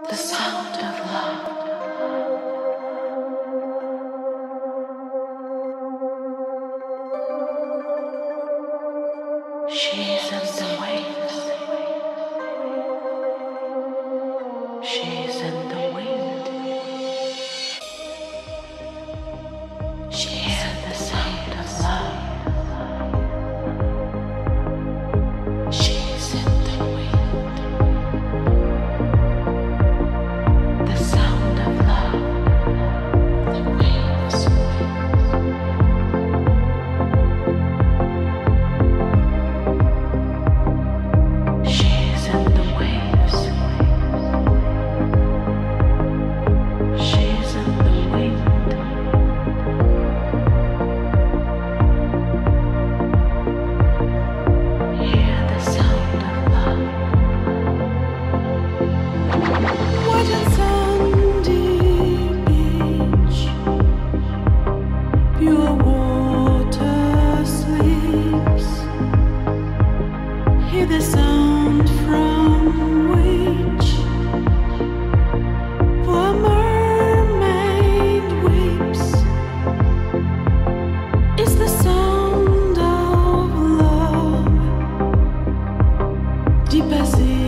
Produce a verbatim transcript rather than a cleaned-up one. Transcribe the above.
The sound of love. She's in the waves. She's in the wind. She hears the sound of love. She's in the wind. The sound of love. The waves. She's in the waves. She's in the wind. Hear the sound of love. What a sandy beach, pure water sleeps. Hear the sound from which poor mermaid weeps. It's the sound of love, deep as it